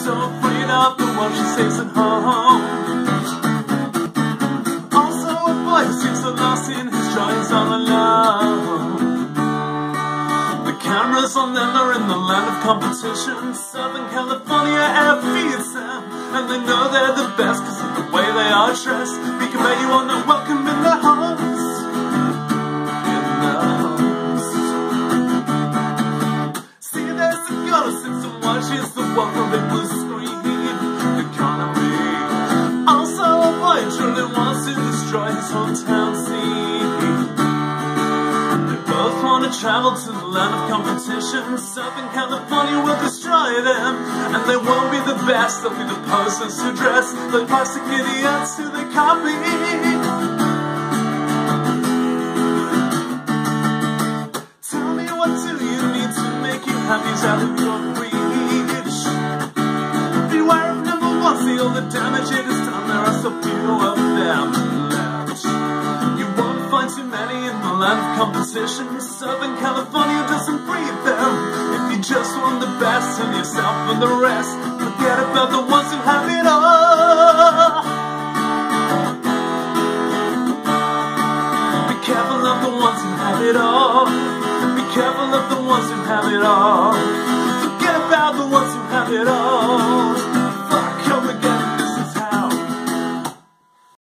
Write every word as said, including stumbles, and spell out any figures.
so afraid of the one she saves at home. Also a boy who seems so lost in his drawings all alone. The cameras on them are in the land of competition. Southern California air feeds them, and they know they're the best because of the way they are dressed. We can bet you are not welcome in their homes. In their homes. See, there's a girl who sits and watches the world from the blue screen economy. Also a boy who truly wants to destroy his hometown scene. They both want to travel to the land of competition. Southern California will destroy them, and they won't be the best. They'll be the posers who dress like plastic idiots who they copy. Tell me, what do you need to make you happy out of your reach? Beware of number one, see all the damage it has done. There are so few of them left. You won't find too many in the land of competition. Southern California doesn't breed them. If you just want the best, tell yourself and the rest. Forget about the ones who have it all. Be careful of the ones who have it all. Be careful of the ones who have it all. Forget about the ones who have it all.